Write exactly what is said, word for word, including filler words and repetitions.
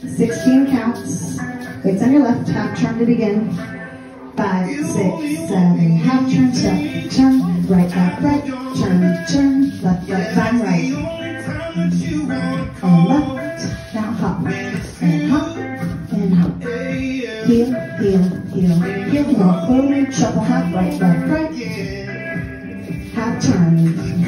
sixteen counts. Weights on your left, half turn to begin. Five, six, seven, half turn, step, turn, right, left, right, turn, turn, left, right, find right. And left, now hop, and hop, and hop. Heel, heel, heel, heel, heel, forward, shuffle, half, right, left, right. Half turn.